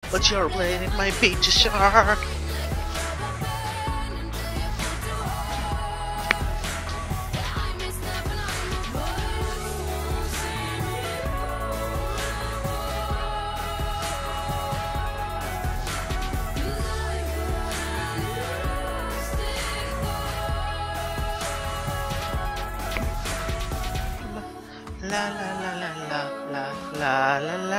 but your blade might beat a shark. La la la la la la la la